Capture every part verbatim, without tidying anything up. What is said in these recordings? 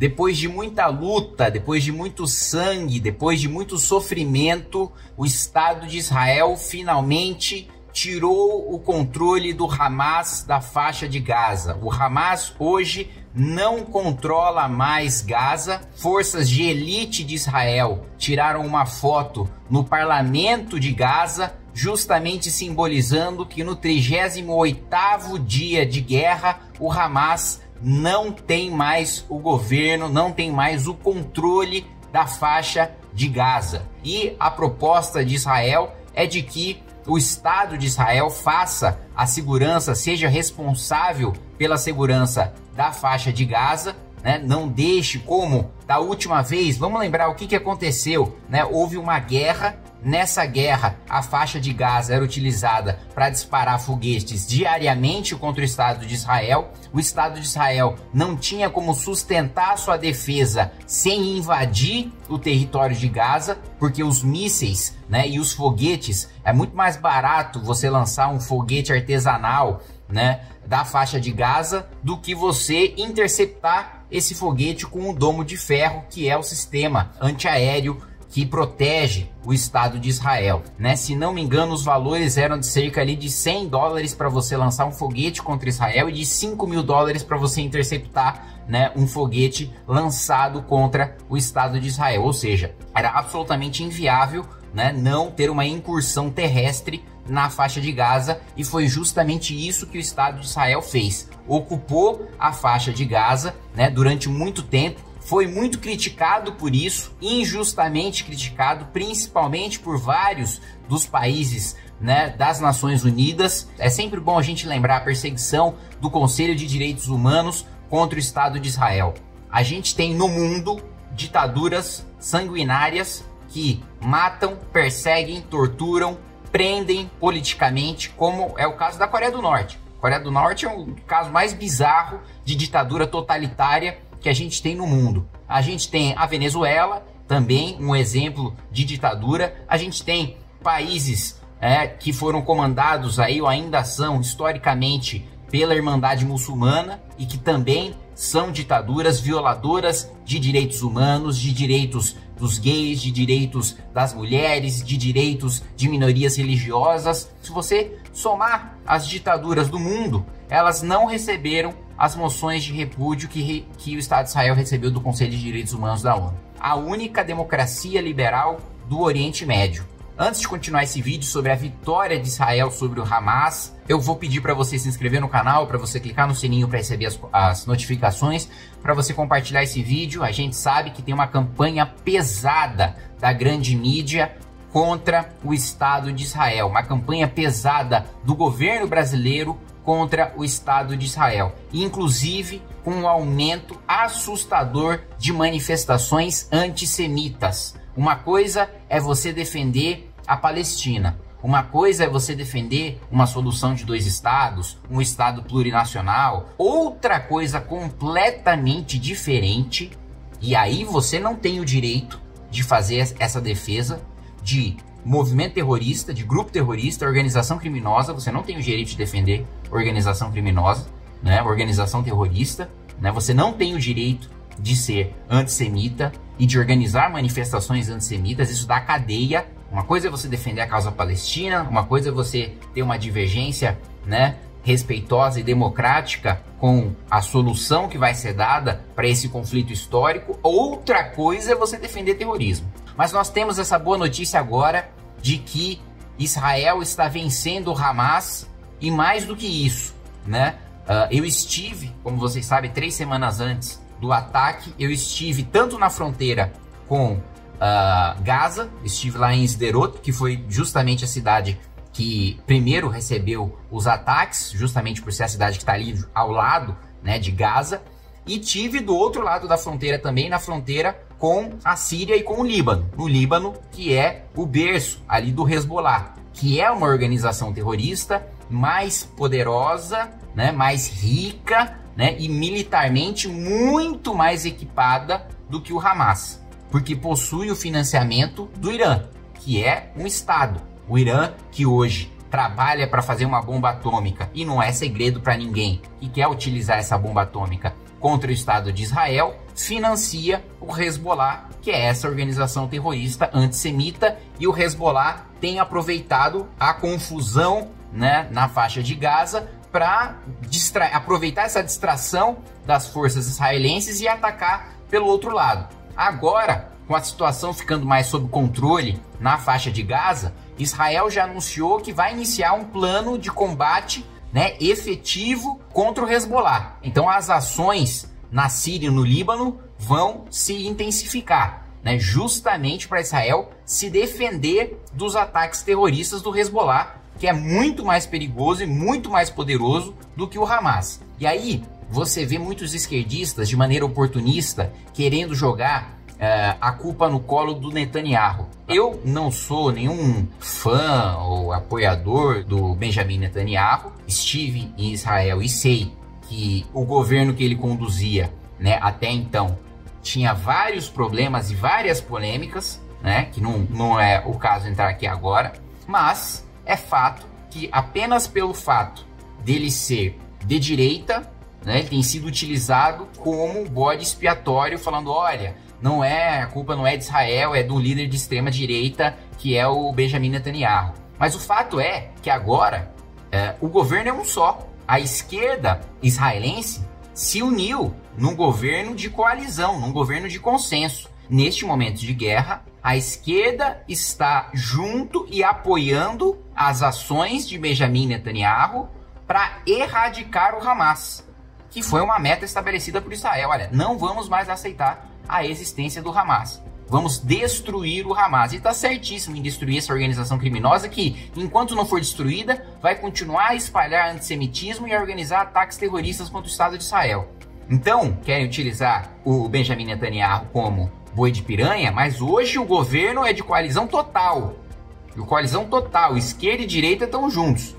Depois de muita luta, depois de muito sangue, depois de muito sofrimento, o Estado de Israel finalmente tirou o controle do Hamas da faixa de Gaza. O Hamas hoje não controla mais Gaza. Forças de elite de Israel tiraram uma foto no parlamento de Gaza, justamente simbolizando que no trigésimo oitavo dia de guerra, o Hamas não tem mais o governo, não tem mais o controle da faixa de Gaza. E a proposta de Israel é de que o Estado de Israel faça a segurança, seja responsável pela segurança da faixa de Gaza, né? Não deixe como da última vez. Vamos lembrar o que, que aconteceu, né? Houve uma guerra. Nessa guerra, a faixa de Gaza era utilizada para disparar foguetes diariamente contra o Estado de Israel. O Estado de Israel não tinha como sustentar sua defesa sem invadir o território de Gaza, porque os mísseis, né, e os foguetes, é muito mais barato você lançar um foguete artesanal, né, da faixa de Gaza do que você interceptar esse foguete com um domo de ferro, que é o sistema antiaéreo que protege o Estado de Israel, né? Se não me engano, os valores eram de cerca ali de cem dólares para você lançar um foguete contra Israel e de cinco mil dólares para você interceptar, né, um foguete lançado contra o Estado de Israel. Ou seja, era absolutamente inviável, né, não ter uma incursão terrestre na faixa de Gaza, e foi justamente isso que o Estado de Israel fez. Ocupou a faixa de Gaza, né, durante muito tempo. Foi muito criticado por isso, injustamente criticado, principalmente por vários dos países, né, das Nações Unidas. É sempre bom a gente lembrar a perseguição do Conselho de Direitos Humanos contra o Estado de Israel. A gente tem no mundo ditaduras sanguinárias que matam, perseguem, torturam, prendem politicamente, como é o caso da Coreia do Norte. A Coreia do Norte é o caso mais bizarro de ditadura totalitária que a gente tem no mundo. A gente tem a Venezuela, também um exemplo de ditadura. A gente tem países é, que foram comandados aí, ou ainda são historicamente, pela Irmandade Muçulmana, e que também são ditaduras violadoras de direitos humanos, de direitos dos gays, de direitos das mulheres, de direitos de minorias religiosas. Se você somar as ditaduras do mundo, elas não receberam as moções de repúdio que, que o Estado de Israel recebeu do Conselho de Direitos Humanos da ONU. A única democracia liberal do Oriente Médio. Antes de continuar esse vídeo sobre a vitória de Israel sobre o Hamas, eu vou pedir para você se inscrever no canal, para você clicar no sininho para receber as, as notificações, para você compartilhar esse vídeo. A gente sabe que tem uma campanha pesada da grande mídia contra o Estado de Israel, uma campanha pesada do governo brasileiro contra o Estado de Israel, inclusive com um aumento assustador de manifestações antissemitas. Uma coisa é você defender a Palestina, uma coisa é você defender uma solução de dois estados, um estado plurinacional, outra coisa completamente diferente, e aí você não tem o direito de fazer essa defesa de movimento terrorista, de grupo terrorista, organização criminosa. Você não tem o direito de defender organização criminosa, né, organização terrorista, né? Você não tem o direito de ser antissemita e de organizar manifestações antissemitas. Isso dá cadeia. Uma coisa é você defender a causa palestina, uma coisa é você ter uma divergência, né, respeitosa e democrática com a solução que vai ser dada para esse conflito histórico. Outra coisa é você defender terrorismo. Mas nós temos essa boa notícia agora de que Israel está vencendo o Hamas, e mais do que isso, né? Uh, eu estive, como vocês sabem, três semanas antes do ataque, eu estive tanto na fronteira com uh, Gaza, estive lá em Sderot, que foi justamente a cidade que primeiro recebeu os ataques, justamente por ser a cidade que está ali ao lado, né, de Gaza, e tive do outro lado da fronteira também, na fronteira com a Síria e com o Líbano. No Líbano, que é o berço ali do Hezbollah, que é uma organização terrorista mais poderosa, né, mais rica, né, e militarmente muito mais equipada do que o Hamas, porque possui o financiamento do Irã, que é um Estado. O Irã, que hoje trabalha para fazer uma bomba atômica, e não é segredo para ninguém que quer utilizar essa bomba atômica contra o Estado de Israel financia o Hezbollah, que é essa organização terrorista antissemita, e o Hezbollah tem aproveitado a confusão, né, na faixa de Gaza para aproveitar essa distração das forças israelenses e atacar pelo outro lado. Agora, com a situação ficando mais sob controle na faixa de Gaza, Israel já anunciou que vai iniciar um plano de combate, né, efetivo contra o Hezbollah. Então as ações na Síria e no Líbano vão se intensificar, né, justamente para Israel se defender dos ataques terroristas do Hezbollah, que é muito mais perigoso e muito mais poderoso do que o Hamas. E aí você vê muitos esquerdistas de maneira oportunista querendo jogar uh, a culpa no colo do Netanyahu. Eu não sou nenhum fã ou apoiador do Benjamin Netanyahu. Estive em Israel e sei que o governo que ele conduzia, né, até então tinha vários problemas e várias polêmicas, né, que não, não é o caso entrar aqui agora, mas é fato que apenas pelo fato dele ser de direita, né, ele tem sido utilizado como bode expiatório, falando, olha, não é, a culpa não é de Israel, é do líder de extrema direita, que é o Benjamin Netanyahu. Mas o fato é que agora é, o governo é um só. A esquerda israelense se uniu num governo de coalizão, num governo de consenso. Neste momento de guerra, a esquerda está junto e apoiando as ações de Benjamin Netanyahu para erradicar o Hamas, que foi uma meta estabelecida por Israel. Olha, não vamos mais aceitar a existência do Hamas. Vamos destruir o Hamas. E está certíssimo em destruir essa organização criminosa que, enquanto não for destruída, vai continuar a espalhar antissemitismo e a organizar ataques terroristas contra o Estado de Israel. Então, querem utilizar o Benjamin Netanyahu como boi de piranha, mas hoje o governo é de coalizão total. De coalizão total. Esquerda e direita estão juntos.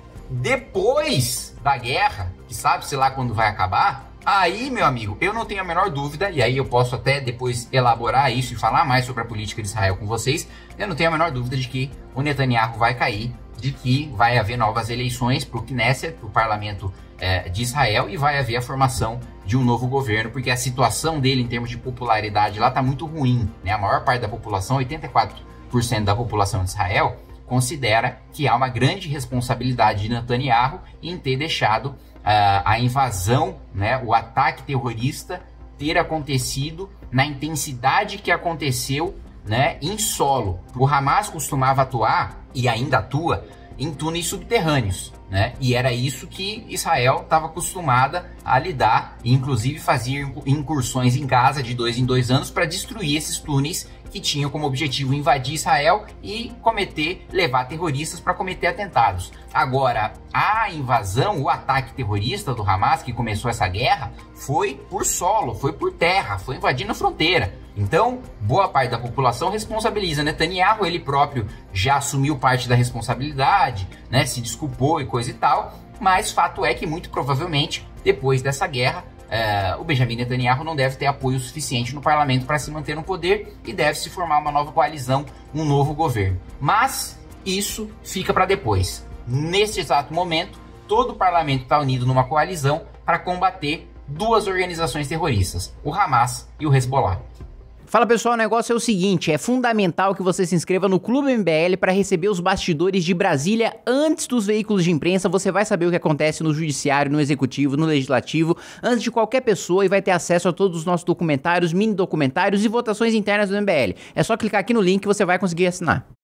Depois da guerra, que sabe-se lá quando vai acabar, aí, meu amigo, eu não tenho a menor dúvida, e aí eu posso até depois elaborar isso e falar mais sobre a política de Israel com vocês, eu não tenho a menor dúvida de que o Netanyahu vai cair, de que vai haver novas eleições para o Knesset, para o parlamento é, de Israel, e vai haver a formação de um novo governo, porque a situação dele em termos de popularidade lá está muito ruim, né? A maior parte da população, oitenta e quatro por cento da população de Israel, considera que há uma grande responsabilidade de Netanyahu em ter deixado uh, a invasão, né, o ataque terrorista ter acontecido na intensidade que aconteceu, né, em solo. O Hamas costumava atuar, e ainda atua, em túneis subterrâneos, né? E era isso que Israel estava acostumada a lidar, e inclusive fazia incursões em Gaza de dois em dois anos para destruir esses túneis que tinham como objetivo invadir Israel e cometer, levar terroristas para cometer atentados. Agora, a invasão, o ataque terrorista do Hamas, que começou essa guerra, foi por solo, foi por terra, foi invadindo a fronteira. Então, boa parte da população responsabiliza Netanyahu, ele próprio já assumiu parte da responsabilidade, né, se desculpou e coisa e tal, mas fato é que muito provavelmente, depois dessa guerra, Uh, o Benjamin Netanyahu não deve ter apoio suficiente no parlamento para se manter no poder e deve se formar uma nova coalizão, um novo governo. Mas isso fica para depois. Neste exato momento, todo o parlamento está unido numa coalizão para combater duas organizações terroristas, o Hamas e o Hezbollah. Fala pessoal, o negócio é o seguinte, é fundamental que você se inscreva no Clube M B L para receber os bastidores de Brasília antes dos veículos de imprensa. Você vai saber o que acontece no judiciário, no executivo, no legislativo, antes de qualquer pessoa, e vai ter acesso a todos os nossos documentários, mini documentários e votações internas do M B L. É só clicar aqui no link que você vai conseguir assinar.